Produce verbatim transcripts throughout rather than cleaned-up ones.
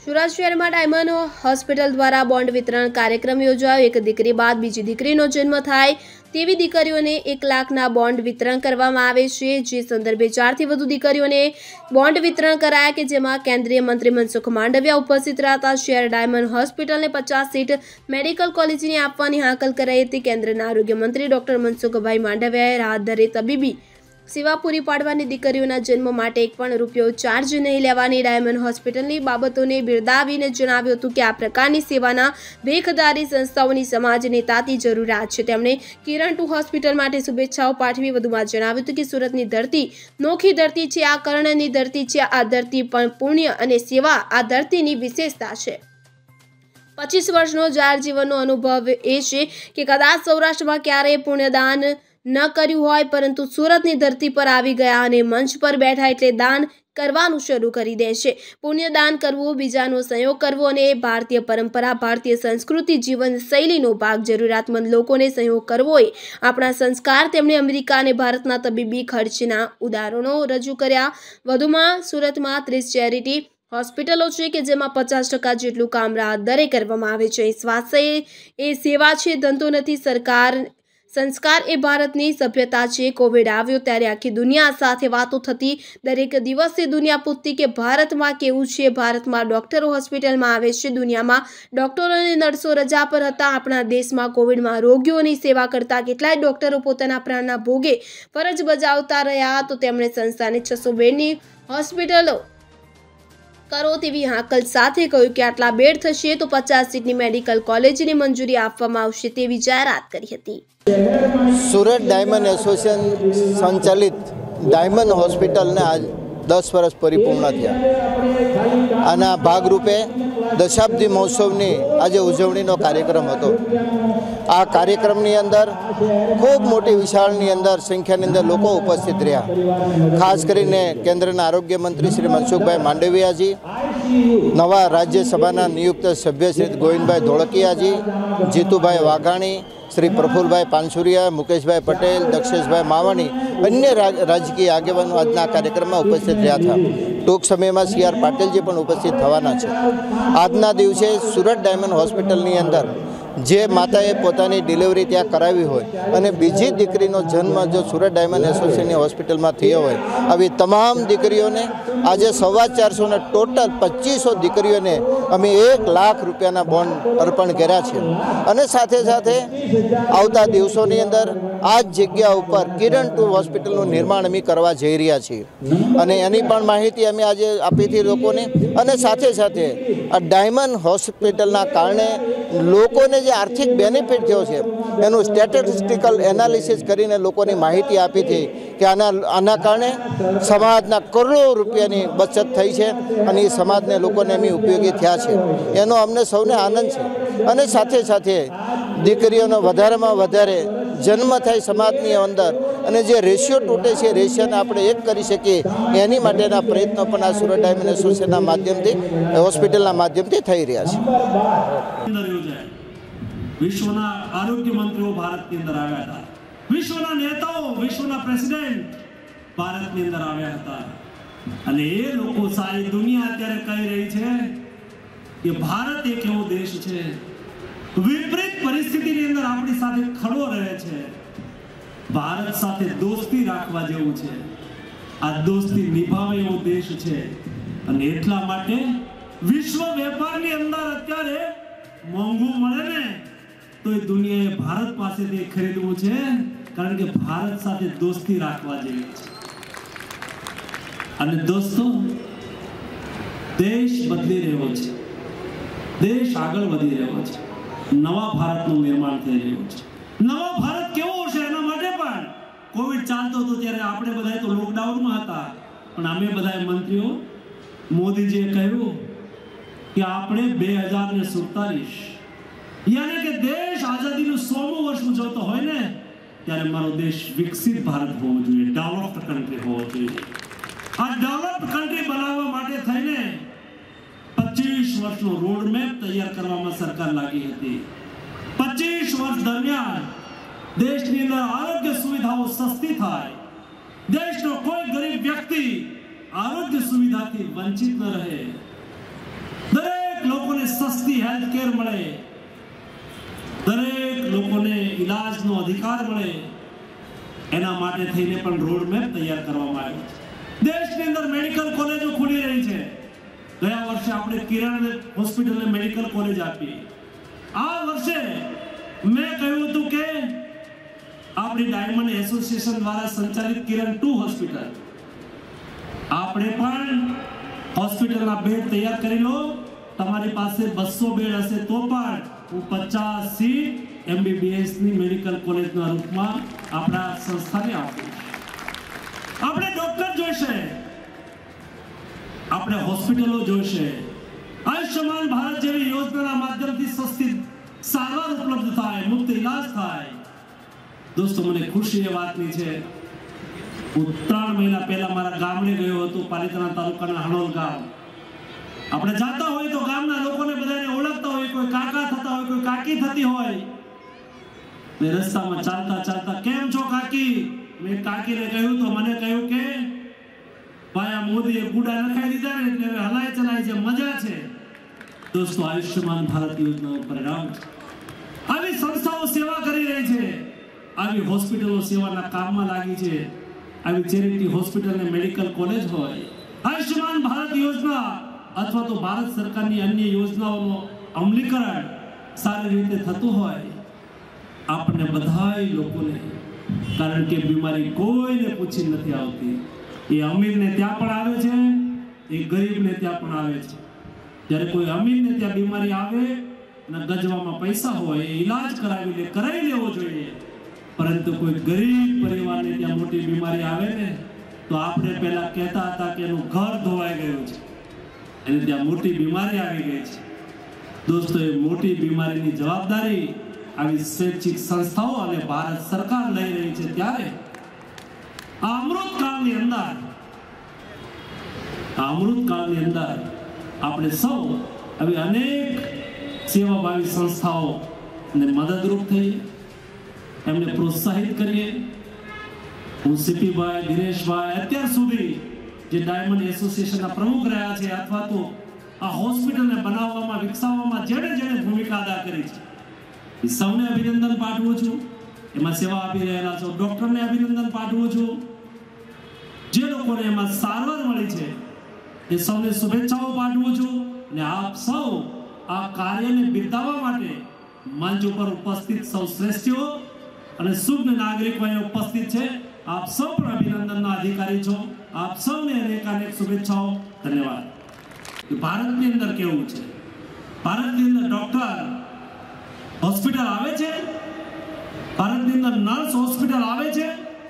સુરત શહેરમાં diamond hospital દ્વારા bond વિતરણ કાર્યક્રમ યોજાયો। એક દીકરી બાદ બીજી દીકરીનો જન્મ થાય તેવી દીકરીઓને એક લાખના બોન્ડ વિતરણ કરવામાં આવે છે। જે સંદર્ભે ચારથી વધુ દીકરીઓને બોન્ડ વિતરણ કરાયા કે જેમાં કેન્દ્રીય મંત્રી મનસુખ માંડવિયા ઉપસ્થિત રહ્યા। શહેર ડાયમંડ હોસ્પિટલને પચાસ સીટ મેડિકલ કોલેજની આપવાની હાકલ કરાઈ હતી। કેન્દ્રના આરોગ્ય મંત્રી ડોક્ટર મનસુખભાઈ માંડવિયાએ રાહત દરે તબીબી સેવા પૂરી પાડવાની દીકરીઓના જન્મ માટે એક પણ રૂપિયો ચાર્જ નહીં લેવાની ડાયમંડ હોસ્પિટલની બાબતોને બિરદાવીને જણાવ્યું હતું કે આ પ્રકારની સેવાના ભેખદારી સંસ્થાઓની સમાજને તાતી જરૂરિયાત છે। તેમણે કિરણ ટુ હોસ્પિટલ માટે શુભેચ્છાઓ પાઠવી વધુમાં જણાવ્યું હતું કે સુરતની ધરતી નોખી ધરતી છે, આ કર્ણની ધરતી છે। આ ધરતી પણ પુણ્ય અને સેવા આ ધરતીની વિશેષતા છે। પચીસ વર્ષનો જાહેર જીવનનો અનુભવ એ છે કે કદાચ સૌરાષ્ટ્રમાં ક્યારેય પુણ્યદાન ન કર્યું હોય પરંતુ સુરતની ધરતી પર આવી ગયા અને મંચ પર બેઠા એટલે દાન કરવાનું શરૂ કરી દે છે। પુણ્યદાન કરવું, બીજાનો સહયોગ કરવો અને ભારતીય પરંપરા, ભારતીય સંસ્કૃતિ, જીવન શૈલીનો ભાગ, જરૂરિયાતમંદ લોકોને સહયોગ કરવો એ આપણા સંસ્કાર। તેમણે અમેરિકા અને ભારતના તબીબી ખર્ચના ઉદાહરણો રજૂ કર્યા। વધુમાં સુરતમાં ત્રીસ ચેરિટી હોસ્પિટલો છે કે જેમાં પચાસ ટકા જેટલું કામ રાહત દરે કરવામાં આવે છે। સ્વાસ્થ્ય એ સેવા છે, ધંધો નથી। સરકાર સંસ્કાર એ ભારતની સભ્યતા છે। કોવિડ આવ્યો ત્યારે આખી દુનિયા સાથે વાતો થતી, દરેક દિવસે દુનિયા પૂછતી કે ભારતમાં કેવું છે। ભારતમાં ડોક્ટરો હોસ્પિટલમાં આવે છે, દુનિયામાં ડોક્ટરો અને નર્સો રજા પર હતા। આપણા દેશમાં કોવિડમાં રોગીઓની સેવા કરતા કેટલાય ડોક્ટરો પોતાના પ્રાણના ભોગે ફરજ બજાવતા રહ્યા। તો તેમણે સંસ્થાને છસો બેડની હોસ્પિટલો કરો તેવી હાકલ સાથે કહ્યું કે આટલા બેડ થશે તો પચાસ સીટની મેડિકલ કોલેજની મંજૂરી આપવામાં આવશે તેવી જાહેરાત કરી હતી। સુરત ડાયમંડ એસોસિએશન સંચાલિત ડાયમંડ હોસ્પિટલને આજ દસ વર્ષ પરિપૂર્ણ થયા। આના ભાગરૂપે દશાબ્દી મહોત્સવની આજે ઉજવણીનો કાર્યક્રમ હતો। આ કાર્યક્રમની અંદર ખૂબ મોટી વિશાળની અંદર સંખ્યાની અંદર લોકો ઉપસ્થિત રહ્યા। ખાસ કરીને કેન્દ્રના આરોગ્ય મંત્રી શ્રી મનસુખભાઈ માંડવિયાજી, નવા રાજ્યસભાના નિયુક્ત સભ્ય શ્રી ગોવિંદભાઈ ધોળકિયાજી, જીતુભાઈ વાઘાણી, શ્રી પ્રફુલભાઈ પાનસુરિયા, મુકેશભાઈ પટેલ, દક્ષેશભાઈ માવાણી, અન્ય રાજકીય આગેવાનો આજના કાર્યક્રમમાં ઉપસ્થિત રહ્યા હતા। ટૂંક સમયમાં સી આર પાટીલજી પણ ઉપસ્થિત થવાના છે। આજના દિવસે સુરત ડાયમંડ હોસ્પિટલની અંદર જે માતાએ પોતાની ડિલિવરી ત્યાં કરાવી હોય અને બીજી દીકરીનો જન્મ જો સુરત ડાયમંડ એસોસિએશનની હોસ્પિટલમાં થયો હોય, આવી તમામ દીકરીઓને આજે સવા ચારસો ને ટોટલ પચીસો દીકરીઓને અમે એક લાખ રૂપિયાના બોન્ડ અર્પણ કર્યા છે। અને સાથે સાથે આવતા દિવસોની અંદર આ જ જગ્યા ઉપર કિરણ ટુ હોસ્પિટલનું નિર્માણ અમે કરવા જઈ રહ્યા છીએ અને એની પણ માહિતી અમે આજે આપી હતી લોકોને। અને સાથે સાથે આ ડાયમંડ હોસ્પિટલના કારણે લોકોને જે આર્થિક બેનિફિટ થયો છે એનું સ્ટેટિસ્ટિકલ એનાલિસિસ કરીને લોકોની માહિતી આપી હતી કે આના આના કારણે સમાજના કરોડો રૂપિયાની બચત થઈ છે અને એ સમાજને લોકોને અમે ઉપયોગી થયા છે, એનો અમને સૌને આનંદ છે। અને સાથે સાથે દીકરીઓનો વધારેમાં વધારે જન્મ થાય સમાજની અંદર અને જે રેશિયો તૂટે છે રેશિયોને આપણે એક કરી શકીએ એની માટેના પ્રયત્નો પણ આ સુરત ડાયમંડ એસોસિએશનના માધ્યમથી હોસ્પિટલના માધ્યમથી થઈ રહ્યા છે। વિશ્વના આરોગ્ય મંત્રીઓ ભારતની અંદર આવ્યા હતા, વિશ્વના નેતાઓ, વિશ્વના પ્રેસિડેન્ટ ભારતની અંદર આવ્યા હતા અને એ લોકો સારી દુનિયા અત્યારે કહી રહી છે કે ભારત એક એવો દેશ છે વિપરીત પરિસ્થિતિની અંદર આપણી સાથે ખડો રહે છે, ભારત સાથે દોસ્તી રાખવા જેવું છે, આ દોસ્તી નિભાવે એવો દેશ છે। અને એટલા માટે વિશ્વ વેપારની અંદર અત્યારે મોંઘું મળે ને તો એ દુનિયાએ ભારત પાસેથી ખરીદવું છે, કારણ કે ભારત સાથે દોસ્તી રાખવા જેવી છે। અને દોસ્તો, દેશ બદલી રહ્યો છે, દેશ આગળ વધી રહ્યો છે, નવા ભારતનું નિર્માણ થઈ રહ્યું છે। નવો ભારત કેવો હશે એના માટે પણ કોવિડ ચાલતો હતો ત્યારે આપણે બધા તો લોકડાઉનમાં હતા, પણ અમે બધા મંત્રીઓ મોદીજીએ કહ્યું કે આપણે બે હજાર ને સુડતાલીસ यानी कि देश आजादी નું સોમું વર્ષ ઉજવતો હોય ને ત્યારે મારો દેશ વિકસિત ભારત હોવો જોઈએ, ડેવલપ્ડ કન્ટ્રી હોવો જોઈએ। આ ડેવલપ્ડ કન્ટ્રી બનાવવા માટે થઈને પચીસ વર્ષનો રોડ મેપ તૈયાર કરવામાં સરકાર લાગી હતી। પચીસ વર્ષ દરમિયાન દેશની અંદર આરોગ્ય સુવિધાઓ સસ્તી થાય, દેશનો કોઈ ગરીબ વ્યક્તિ આરોગ્ય સુવિધાથી વંચિત ન રહે। દરેક લોકોને સસ્તી હેલ્થ કેર મળે, દરેક લોકોને ઈલાજનો અધિકાર મળે, એના માટે થઈને પણ રોડ મેપ તૈયાર કરવામાં આવ્યો છે. દેશની અંદર મેડિકલ કોલેજો ખુલી રહી છે. ગયા વર્ષે આપણે કિરણ હોસ્પિટલને મેડિકલ કોલેજ આપી. આ વર્ષે મેં કહ્યું હતું કે આપણી ડાયમંડ એસોસિએશન દ્વારા સંચાલિત કિરણ ટુ હોસ્પિટલ આપણે પણ હોસ્પિટલના બેડ તૈયાર કરી લો. તમારી પાસે બસો બેડ હશે તો પણ હું પચાસ સીટ એમબીબીએસ ની મેડિકલ કોલેજના રૂપમાં આપણા સંસ્થાને આપું. આપણે ડોક્ટર જોઈશે, આપણે હોસ્પિટલો જોઈશે. આયુષ્યમાન ભારત જેવી યોજનાના માધ્યમથી સસ્તી સારવાર ઉપલબ્ધ થાય, મુક્ત ઇલાજ થાય. દોસ્તો, મને ખુશી એ વાતની છે, હું ત્રણ મહિના પહેલા મારા ગામડે ગયો હતો, પાલિતાણા તાલુકાના હણોલ ગામ. આપણે જાતા હોય તો ગામના લોકોને બધાને ઓળખતા હોય, કોઈ કાકા થતા હોય, કોઈ કાકી થતી હોય. મેં રસ્તામાં ચાલતા ચાલતા કેમ છો કાકી, મેં કાકીને કહ્યું તો મને કહ્યું કે ભાઈ આ મોદીએ ગુડા નખાઈ દીધા ને એટલે હલાય ચલાય છે, મજા છે. દોસ્તો, આયુષ્યમાન ભારત યોજનાનું પરિણામ આવી સંસ્થાઓ સેવા કરી રહી છે, આવી હોસ્પિટલો સેવાના કામમાં લાગી છે. આવી ચેરિટી હોસ્પિટલ અને મેડિકલ કોલેજ હોય, આયુષ્યમાન ભારત યોજના અથવા તો ભારત સરકારની અન્ય યોજનાઓનો અમલીકરણ સારી રીતે થતું હોય, આપણે બધાય લોકોને, કારણ કે બીમારી કોઈને પૂછી નથી આવતી. એ અમીરને ત્યાં પણ આવે છે, એ ગરીબને ત્યાં પણ આવે છે. જ્યારે કોઈ અમીરને ત્યાં બીમારી આવે અને ગજવામાં પૈસા હોય, એ ઈલાજ કરાવી લે, કરાવી લેવો જોઈએ. પરંતુ કોઈ ગરીબ પરિવારને ત્યાં મોટી બીમારી આવે ને તો આપણે પહેલા કહેતા હતા કે એનું ઘર ધોવાઈ ગયું છે, એને ત્યાં મોટી બીમારી આવી ગઈ છે. દોસ્તો, એ મોટી બીમારીની જવાબદારી આવી સ્વૈચ્છિક સંસ્થાઓ અને ભારત સરકાર લઈ રહી છે. ત્યારે આ અમૃતકાળની અંદર આ અમૃતકાળની અંદર આપણે સૌ આવી અનેક સેવાભાવી સંસ્થાઓને મદદરૂપ થઈએ, એમને પ્રોત્સાહિત કરીએ. હું સીપીભાઈ, દિનેશભાઈ અત્યાર સુધી જે ડાયમંડ એસોસિએશનના પ્રમુખ રહ્યા છે અથવા તો આ હોસ્પિટલને બનાવવામાં, વિકસાવવામાં જેણે જેણે ભૂમિકા અદા કરી છે, એ સૌને અભિનંદન પાઠવું છું. એમાં સેવા આપી રહેલા છો ડોક્ટરને અભિનંદન પાઠવું છું. જે લોકોને એમાં સારવાર મળી છે એ સૌને શુભેચ્છાઓ પાઠવું છું. અને આપ સૌ આ કાર્યને બિરદાવવા માટે મંચ ઉપર ઉપસ્થિત સૌ શ્રેષ્ઠીઓ અને શુભ નાગરિકો અહીં ઉપસ્થિત છે, આપ સૌ પણ અભિનંદનના અધિકારી છો. આપ સૌને અનેક અનેક શુભેચ્છાઓ. ધન્યવાદ. ભારતની અંદર કેવું છે, ભારતની અંદર ડોક્ટર હોસ્પિટલ આવે છે, ભારતની અંદર નર્સ હોસ્પિટલ આવે છે.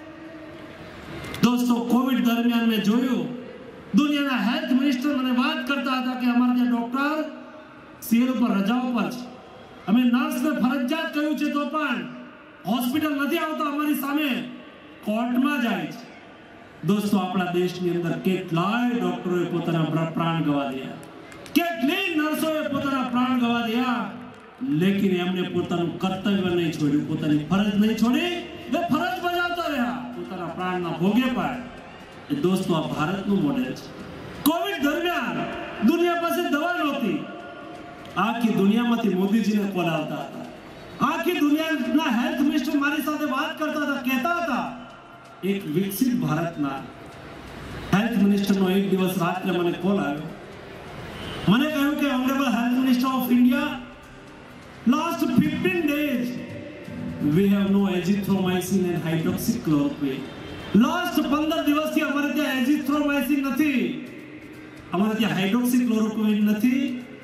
દોસ્તો, કોવિડ દરમિયાન મેં જોયું, દુનિયાના હેલ્થ મિનિસ્ટર મને વાત કરતા હતા કે અમારા ત્યાં ડોક્ટર સીએલ ઉપર રજાઓ પર છે, અમે નર્સને ફરજિયાત કહ્યું છે તો પણ હોસ્પિટલ નથી આવતા, અમારી સામે કોર્ટમાં જાય છે. દોસ્તો, આપણા દેશની અંદર કેટલાય ડોક્ટરોએ પોતાના પ્રાણ ગવા દિયા, કેટલી નર્સોએ પોતાના પ્રાણ ગવા દિયા, લેકિન એમને પોતાનું કર્તવ્ય નહીં છોડ્યું, પોતાની ફરજ નહીં છોડી, એ ફરજ બજાવતા રહ્યા, પોતાના પ્રાણના ભોગે પાડે. એ દોસ્તો, આ ભારતનું મોડેલ છે. કોવિડ દરમિયાન દુનિયા પાસે દવા નહોતી, આખી દુનિયામાંથી મોદીજીને કોલ આવતા હતા, આખી દુનિયાના હેલ્થ મિનિસ્ટર મારી સાથે વાત કરતા હતા, કહેતા હતા. એક વિકસિત ભારતના હેલ્થ મિનિસ્ટરનો એક દિવસ રાત્રે મને કોલ આવ્યો, મને કહ્યું કે honourable health minister of India, last fifteen days we have no azithromycin and hydroxychloroquine. last પંદર દિવસથી અમારે ત્યાં azithromycin નથી, અમારે ત્યાં હાઇડ્રોક્સીક્લોરોક્વિન નથી.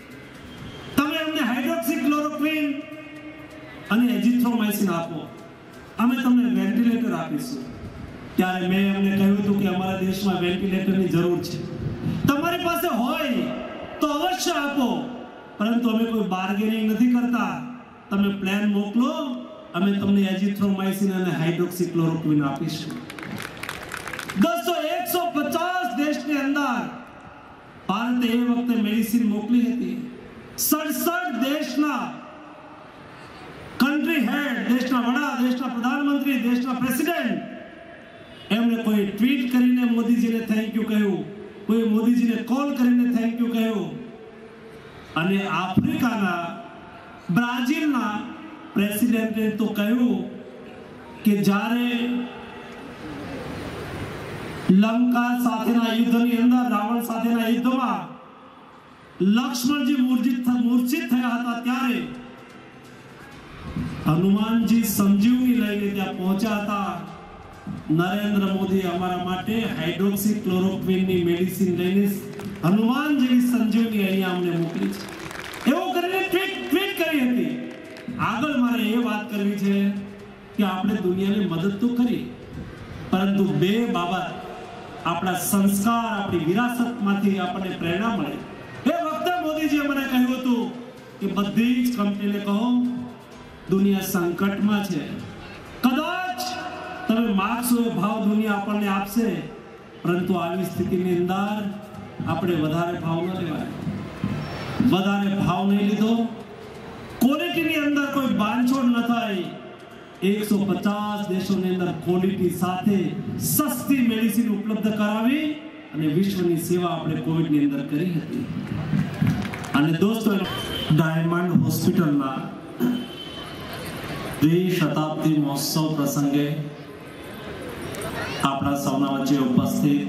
તમે અમને હાઇડ્રોક્સીક્લોરોક્વિન અને azithromycin આપો, અમે તમને વેન્ટિલેટર આપીશું. ત્યારે મેં એમને કહ્યું હતું કે અમારા દેશમાં વેન્ટિલેટરની જરૂર છે, તમારી પાસે હોય તો અવશ્ય આપો, પરંતુ અમે કોઈ બાર્ગેનિંગ નથી કરતા. તમે પ્લાન મોકલો, અમે તમને azithromycin અને હાઇડ્રોક્સીક્લોરોક્વિન આપીશું. દોસ્તો, એકસો પચાસ દેશની અંદર ભારતે એ વખતે મેડિસિન મોકલી હતી. સડસઠ દેશના કન્ટ્રી હેડ, દેશના વડા, દેશના પ્રધાનમંત્રી, દેશના પ્રેસિડેન્ટ, એમને કોઈ ટ્વીટ કરીને મોદીજીને થેન્ક યુ કહ્યું, કોઈ મોદીજીને કોલ કરીને થેન્ક યુ કહ્યું. અને આફ્રિકાના બ્રાઝિલના પ્રેસિડેન્ટે તો કહ્યું કે જ્યારે લંકા સાથેના યુદ્ધની અંદર રાવણ સાથેના યુદ્ધમાં લક્ષ્મણજી મૂર્છિત મૂર્છિત થયા હતા ત્યારે હનુમાનજી સંજીવની લઈને ત્યાં પહોંચ્યા હતા. નરેન્દ્ર મોદી અમારા માટે હાઇડ્રોક્સી ક્લોરોક્વિનની મેડિસિન લઈને હનુમાન જેવી સંજીવની અહીંયા અમને મોકલી છે એવું કરીને ટ્વીટ ટ્વીટ કરી હતી. આગળ મારે એ વાત કરવી છે કે આપણે દુનિયાને મદદ તો કરી, પરંતુ બે બાબત આપણા સંસ્કાર આપણી વિરાસતમાંથી આપણને પ્રેરણા મળે. એ વખતે મોદીજીએ મને કહ્યું હતું કે બધી જ કંપનીને કહો દુનિયા સંકટમાં છે, કદાચ તમે માગશો એ ભાવ દુનિયા આપણને આપશે, પરંતુ આવી સ્થિતિની અંદર આપણે વધારે ભાવ ન લેવાય. વધારે ભાવ નહીં લીધો, ક્વોલિટીની અંદર કોઈ બાંધછોડ ન થાય. એકસો પચાસ દેશોની અંદર ક્વોલિટી સાથે સસ્તી મેડિસિન ઉપલબ્ધ કરાવી અને વિશ્વની સેવા આપણે કોવિડની અંદર કરી હતી. અને દોસ્તો, ડાયમંડ હોસ્પિટલના દ્વિશતાબ્દી મહોત્સવ પ્રસંગે આપણા સૌના વચ્ચે ઉપસ્થિત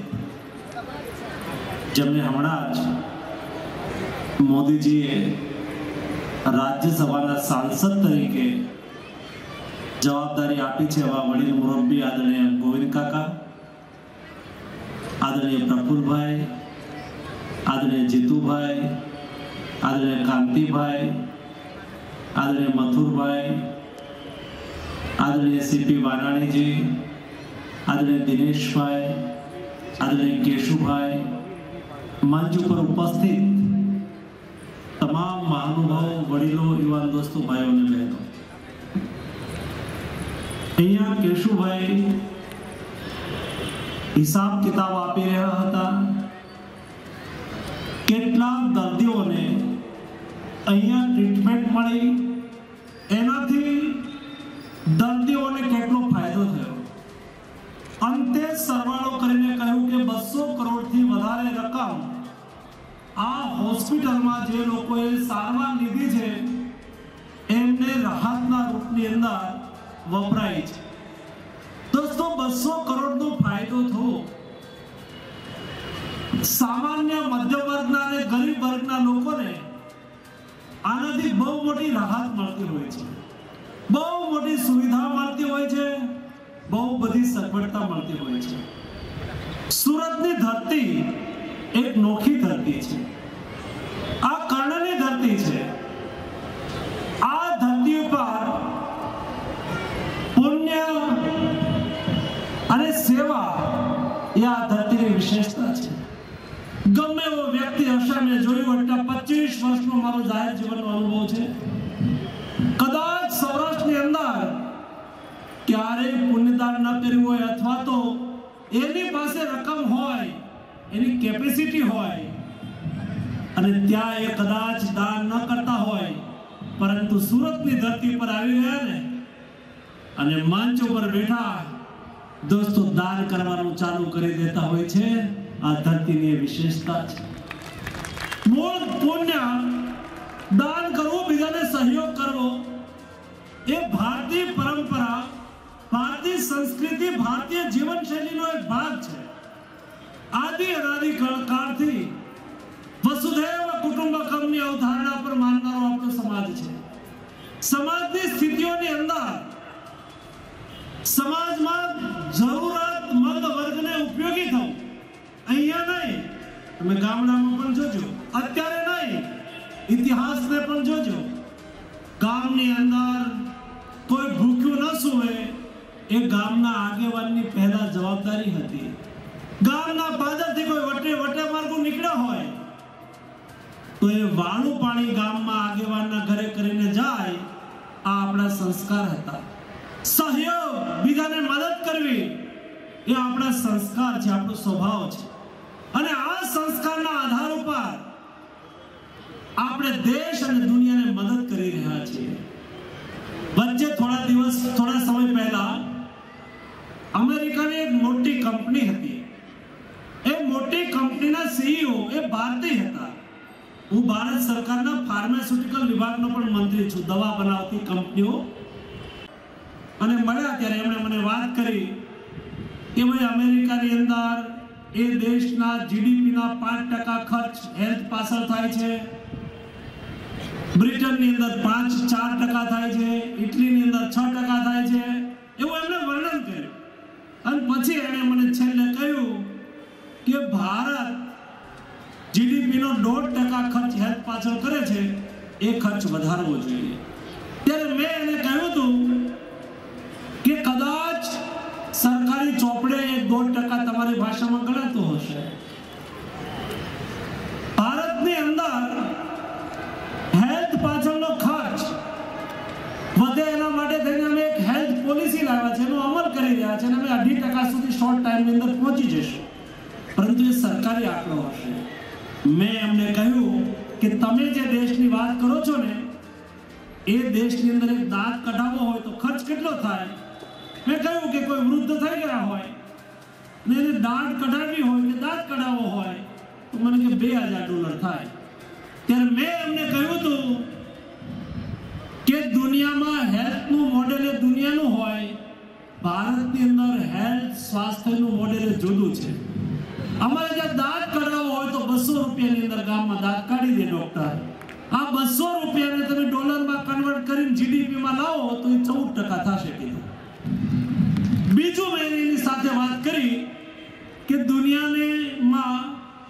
જેમને હમણાં જ મોદીજીએ રાજ્યસભાના સાંસદ તરીકે જવાબદારી આપી છે એવા વડીલ મુરબ્બી આદરણીય ગોવિંદ કાકા, આદરણીય પ્રફુલભાઈ, આદરણીય જીતુભાઈ, આદરણીય કાંતિભાઈ, આદરણીય મથુરભાઈ, આદરણીય સીપી વાનાણીજી, આદરણીય દિનેશભાઈ, આદરણીય કેશુભાઈ, મંચ ઉપર ઉપસ્થિત તમામ મહાનુભાવો, વડીલો, યુવાન દોસ્તો, ભાઈઓ અને બહેનો, અહીંયા કેશુભાઈ હિસાબ કિતાબ આપી રહ્યા હતા. કેટલા દર્દીઓને અહીંયા ટ્રીટમેન્ટ મળી, એનાથી દર્દીઓને કેટલો ફાયદો થયો. અંતે સરવાળો કરીને કહ્યું કે બસો કરોડથી વધારે રકમ આ હોસ્પિટલમાં જે લોકોએ સારવાર લીધી છે એમને રાહતના રૂપની અંદર વપરાય છે. દોસ્તો, બસો કરોડનો ફાયદો થયો સામાન્ય મધ્યમ વર્ગના અને ગરીબ વર્ગના લોકોને આનાથી બહુ મોટી રાહત મળતી હોય છે, બહુ મોટી સુવિધા મળતી હોય છે, બહુ બધી સગવડતા મળતી હોય છે. સુરતની ધરતી એક નોખી ધરતી છે. આ કર્ણની ધરતી છે. આ ધરતી ઉપર પુણ્ય અને સેવા એ આ ધરતીની વિશેષતા છે. ગમે એવો વ્યક્તિ હશે, મેં જોયું એટલે પચીસ વર્ષનો મારો જાહેર જીવનનો અનુભવ છે, કદાચ સૌરાષ્ટ્રની અંદર ક્યારેય પુણ્યદાન ન કર્યું હોય અથવા તો એની પાસે રકમ હોય, એની કેપેસિટી હોય અને ત્યાં એ કદાચ દાન ન કરતા હોય, પરંતુ સુરતની ધરતી પર આવી ગયા ને અને મંચ ઉપર બેઠા દોસ્તો દાન કરવાનું ચાલુ કરી દેતા હોય છે. આ ધરતીની વિશેષતા છે. મૂળ પુણ્ય દાન કરવું, બીજાને સહયોગ કરવો એ ભારતીય પરંપરા, ભારતીય સંસ્કૃતિ, ભારતીય જીવનશૈલીનો એક ભાગ છે. આદિ અનાદિ કાળથી વસુધૈવ કુટુંબકમની અવધારણા પર માનનારો આપણો સમાજ છે. સમાજની સ્થિતિઓની અંદર સમાજમાં જરૂરતમંદ વર્ગને ઉપયોગી થવું, અહીંયા નહીં, તમે ગામડામાં પણ જોજો, અત્યારે નહીં, ઇતિહાસને પણ જોજો. ગામની અંદર કોઈ ભૂખ્યું ન સૂવે એ ગામના આગેવાનની પહેલા જવાબદારી હતી. ગામના પાદરથી કોઈ વટે વટે માર્ગો નીકળ્યો હોય તો એ વાળું પાણી ગામમાં આગેવાનના ઘરે કરીને જાય. આ આપણા સંસ્કાર હતા. સહયોગ, બીજાને મદદ કરવી એ આપણા સંસ્કાર છે, આપણો સ્વભાવ છે. અને આ સંસ્કારના આધાર ઉપર આપણે દેશ અને દુનિયાને મદદ કરી રહ્યા છીએ. વચ્ચે થોડા દિવસ થોડા સમય પહેલા અમેરિકાની એક મોટી કંપની હતી. એ મોટી કંપનીના સીઈઓ એ ભારતીય હતા. હું ભારત સરકારના ફાર્માસ્યુટિકલ વિભાગનો પણ મંત્રી છું, દવા બનાવતી કંપનીઓ અને મળ્યા ત્યારે એમણે મને વાત કરી કે ભાઈ અમેરિકાની અંદર એ દેશના જીડીપીના પાંચ ટકા ખર્ચ હેલ્થ પાછળ થાય છે, બ્રિટનની અંદર પાંચ ચાર ટકા થાય છે, ઇટલીની અંદર છ ટકા થાય છે, એવું એમણે વર્ણન કર્યું. અને પછી એણે મને છેલ્લે કહ્યું કે ભારત જીડીપીનો દોઢ ટકા ખર્ચ હેલ્થ પાછળ કરે છે, એ ખર્ચ વધારવો જોઈએ. ત્યારે મેં એને કહ્યું હતું કે કદાચ સરકારી ચોપડે એક દોઢ ટકા તમારી ભાષામાં ગણાતો હશે. ભારતની અંદર હેલ્થ પાછળનો ખર્ચ વધે એના માટે થઈને અમે એક હેલ્થ પોલિસી લાવ્યા છે, એનો અમલ કરી રહ્યા છે અને અમે અઢી ટકા સુધી શોર્ટ ટાઈમની અંદર પહોંચી જઈશું. પરંતુ એ સરકારી આંકડો હશે. મેં એમને કહ્યું કે તમે જે દેશની વાત કરો છો ને, એ દેશની અંદર એક દાંત કઢાવવો હોય તો ખર્ચ કેટલો થાય? મેં કહ્યું કે કોઈ વૃદ્ધ થઈ ગયા હોય ને એને દાંત કઢાવવી હોય કે દાંત કઢાવવો હોય તો મને કે બે હજાર ડોલર થાય. ત્યારે મેં એમને કહ્યું હતું કે દુનિયામાં હેલ્થનું મોડેલ એ દુનિયાનું હોય, ભારતની અંદર હેલ્થ સ્વાસ્થ્યનું મોડેલ એ જુદું છે. અમારે જ્યાં દાંત કઢાવવો હોય તો બસો રૂપિયાની અંદર ગામમાં દાંત કાઢી દે ડોક્ટર. આ બસો રૂપિયાને તમે ડોલરમાં કન્વર્ટ કરીને જીડીપીમાં લાવો તો એ ચૌદ ટકા થશે. બીજું મેં એની સાથે વાત કરી કે દુનિયામાં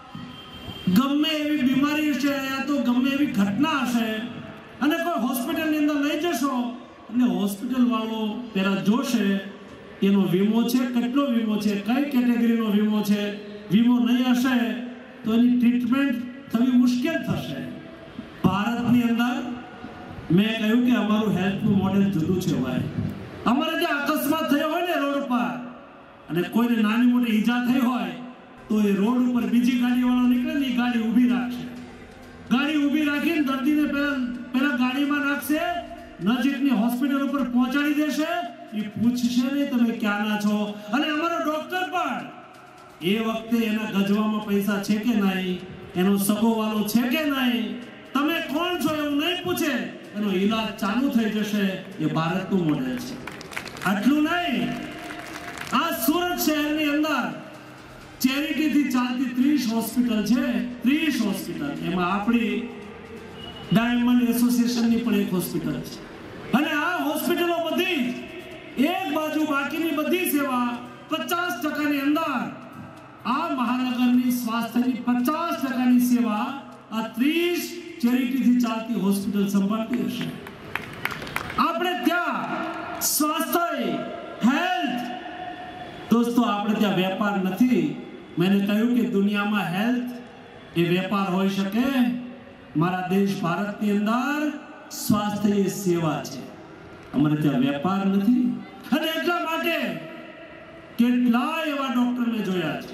ગમે એવી બીમારી હશે યા તો ગમે એવી ઘટના હશે અને કોઈ હોસ્પિટલની અંદર લઈ જશો એટલે હોસ્પિટલ વાળો પહેલા જોશે એનો વીમો છે, કેટલો વીમો છે, કઈ કેટેગરીનો વીમો છે. વીમો નહીં હશે તો એની ટ્રીટમેન્ટ થવી મુશ્કેલ થશે. ભારતની અંદર મેં કહ્યું કે અમારું હેલ્થનું મોડેલ જુદું છે. ભાઈ અમારે જે અકસ્માત થયો હોય ને રોડ પર અને કોઈને નાની મોટી ઈજા થઈ હોય તો એ રોડ ઉપર બીજી ગાડી વાળો નીકળે ને એ ગાડી ઊભી રાખશે. ગાડી ઊભી રાખીને દર્દીને પહેલા પહેલા ગાડીમાં નાખશે, નજીકની હોસ્પિટલ ઉપર પહોંચાડી દેશે. એ પૂછશે નહીં તમે ક્યાંના છો. અને અમારો ડોક્ટર પણ એ વખતે એના ગજવામાં પૈસા છે કે નહીં, એનો સગોવાલો છે કે નહીં, તમે કોણ છો એવું નહીં પૂછે, એનો ઈલાજ ચાલુ થઈ જશે. એ ભારતનું મોડેલ છે. આટલું નહીં, આ સુરત શહેરની અંદર ચેરિટીથી ચાલતી ત્રીસ હોસ્પિટલ છે. ત્રીસ હોસ્પિટલ એમાં આપણી ડાયમંડ એસોસિએશનની પણ એક હોસ્પિટલ છે. અને આ હોસ્પિટલો બધી એક બાજુ બાકીની બધી સેવા પચાસ ટકાની અંદર આ મહાનગરની સ્વાસ્થ્યની પચાસ ટકાની સેવા આ ત્રીસ ચેરિટીથી ચાલતી હોસ્પિટલ સંભાળતી હશે. આપણે ત્યાં સ્વાસ્થ્ય હેલ્થ દોસ્તો આપણે ત્યાં વેપાર નથી. મેં કહ્યું કે દુનિયામાં હેલ્થ એ વેપાર હોઈ શકે, મારા દેશ ભારતની અંદર સ્વાસ્થ્ય એ સેવા છે. અમારે ત્યાં વેપાર નથી. અને એટલા માટે કેટલાય એવા ડોક્ટર મેં જોયા છે,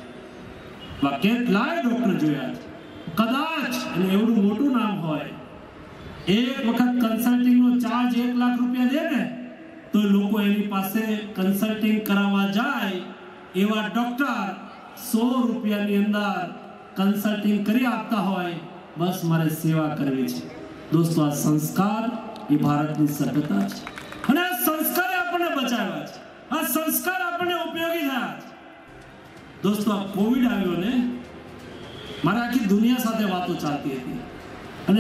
કેટલાય ડોક્ટર જોયા છે. કદાચ અને એવડું મોટું નામ હોય, એક વખત કન્સલ્ટિંગનો ચાર્જ એક લાખ રૂપિયા દે ને તો લોકો એની પાસે કન્સલ્ટિંગ કરાવવા જાય. એવા ડોક્ટર સો રૂપિયાની અંદર કન્સલ્ટિંગ કરી આપતા હોય. બસ મારે સેવા કરવી છે. દોસ્તો આ સંસ્કાર એ ભારતની સભ્યતા છે અને આ સંસ્કારે આપણને બચાવ્યા છે. આ સંસ્કાર આપણને ઉપયોગી થયા છે. દોસ્તો આ કોવિડ આવ્યો ને, મારે આખી દુનિયા સાથે વાતો ચાલતી હતી અને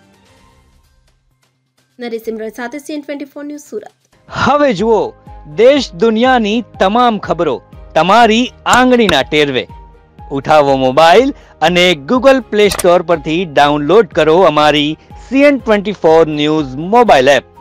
નરેશ સિમરન સાથે CN twenty four news Surat. હવે જુઓ દેશ દુનિયાની તમામ ખબરો તમારી આંગળીના ટેરવે. ઉઠાવો મોબાઈલ અને ગૂગલ પ્લે સ્ટોર પરથી ડાઉનલોડ કરો અમારી CN twenty four news mobile app.